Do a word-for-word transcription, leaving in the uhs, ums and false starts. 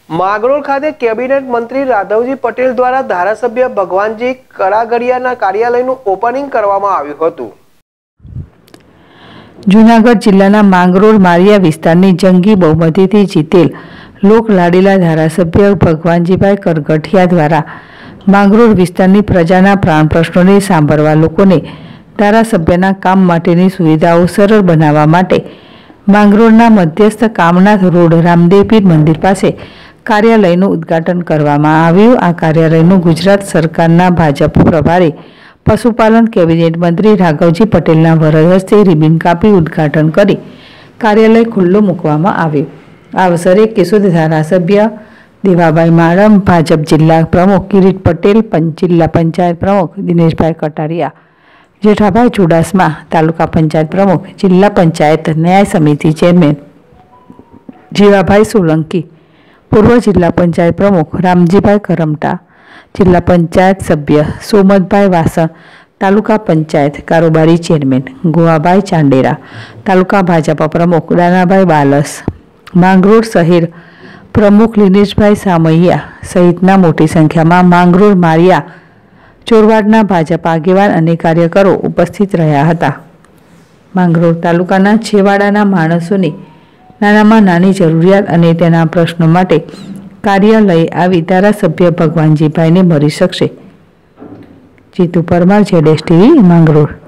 માંગરોળ ખાતે કેબિનેટ મંત્રી રાઘવજી પટેલ દ્વારા ધારાસભ્ય ભગવાનજી કરાગડિયાના કાર્યાલયનું ઓપનિંગ કરવામાં આવ્યું હતું। જૂનાગઢ જિલ્લાના માંગરોળ માળિયા વિસ્તારની જંગી બહુમતીથી જીતેલ લોકલાડીલા ધારાસભ્ય ભગવાનજીભાઈ કરગઠિયા દ્વારા માંગરોળ વિસ્તારની પ્રજાના પ્રાણ પ્રશ્નોને સાંભળવા લોકોને ધારાસભ્યના કામ માટેની સુવિધાઓ સરળ બનાવવા માટે માંગરોળના મધ્યસ્થ કામનાથ રોડ રામદેવ પીર મંદિર પાસે કાર્યાલયનું ઉદ્ઘાટન કરવામાં આવ્યું। આ કાર્યાલયનું ગુજરાત સરકારના ભાજપ પ્રભારી પશુપાલન કેબિનેટ મંત્રી રાઘવજી પટેલના વરદ હસ્તે રિબિન કાપી ઉદ્ઘાટન કરી કાર્યાલય ખુલ્લું મૂકવામાં આવ્યું। આ અવસરે કેશોદ ધારાસભ્ય દેવાભાઈ માળમ, ભાજપ જિલ્લા પ્રમુખ કિરીટ પટેલ, જિલ્લા પંચાયત પ્રમુખ દિનેશભાઈ કટારિયા, જેઠાભાઈ ચુડાસમા, તાલુકા પંચાયત પ્રમુખ, જિલ્લા પંચાયત ન્યાય સમિતિ ચેરમેન જીવાભાઈ સોલંકી, પૂર્વ જિલ્લા પંચાયત પ્રમુખ રામજીભાઈ કરમટા, જિલ્લા પંચાયત સભ્ય સોમતભાઈ વાસણ, તાલુકા પંચાયત કારોબારી ચેરમેન ગોવાભાઈ ચાંડેરા, તાલુકા ભાજપ પ્રમુખ દાનાભાઈ બાલસ, માંગરોળ શહેર પ્રમુખ લીનેશભાઈ સામૈયા સહિતના મોટી સંખ્યામાં માંગરોળ માળિયા ચોરવાડના ભાજપ આગેવાન અને કાર્યકરો ઉપસ્થિત રહ્યા હતા। માંગરોળ તાલુકાના છેવાડાના માણસોની નાનામાં નાની જરૂરિયાત અને તેના પ્રશ્નો માટે કાર્યાલય આવી ધારાસભ્ય ભગવાનજીભાઈને મળી શકશે। જીતુ પરમાર, જેડેશ ટીવી, માંગરોળ।